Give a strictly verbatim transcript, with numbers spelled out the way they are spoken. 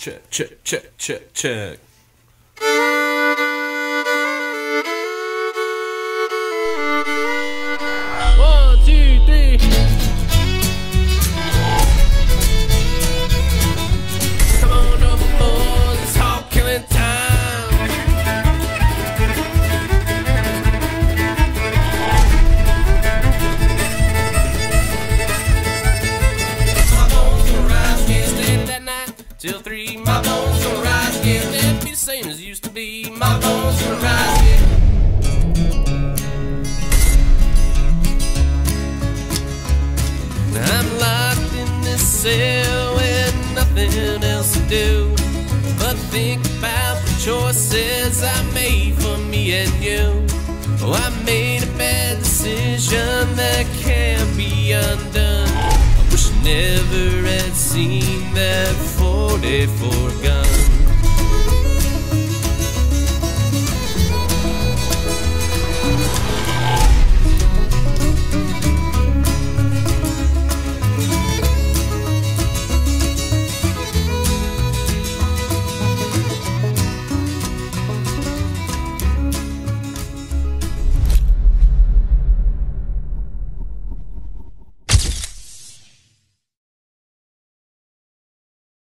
check, check, check, check, check. One, two, three. Come on over, boys, it's hog killing time. My bones gonna rise, can't stay that night till three. My bones gonna rise, can't never be the same as it used to be. My bones gonna rise, yeah. I'm locked in this cell with nothing else to do but think about the choices I made for me and you. Oh, I made a bad decision that can't be undone. I wish I never had seen that forty-four gun.